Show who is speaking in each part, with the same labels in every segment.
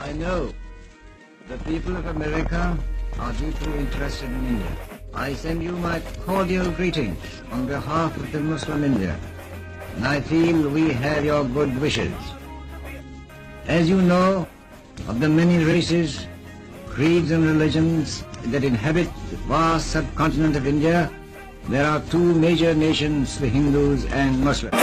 Speaker 1: I know the people of America are deeply interested in India. I send you my cordial greetings on behalf of the Muslim India, and I feel we have your good wishes. As you know, of the many races, creeds and religions that inhabit the vast subcontinent of India, there are two major nations, the Hindus and Muslims.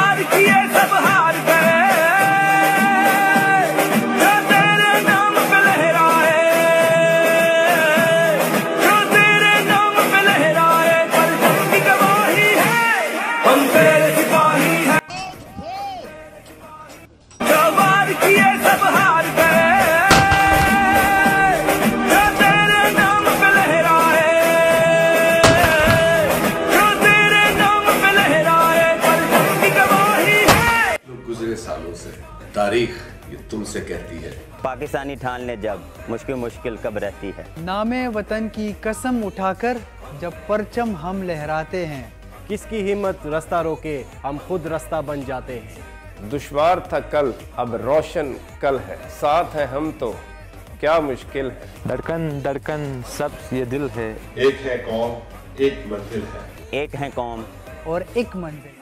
Speaker 2: गुज़रे सालों से तारीख ये तुमसे कहती है,
Speaker 3: पाकिस्तानी ठान ले जब मुश्किल कब रहती है।
Speaker 4: नामे वतन की कसम उठाकर जब परचम हम लहराते हैं,
Speaker 5: किसकी हिम्मत रास्ता रोके, हम खुद रास्ता बन जाते हैं।
Speaker 6: दुश्वार था कल अब रोशन कल है, साथ है हम तो क्या मुश्किल है।
Speaker 7: धड़कन धड़कन सब ये दिल है,
Speaker 2: एक है कौम एक मंजिल है,
Speaker 3: एक है कौम
Speaker 4: और एक मंजिल।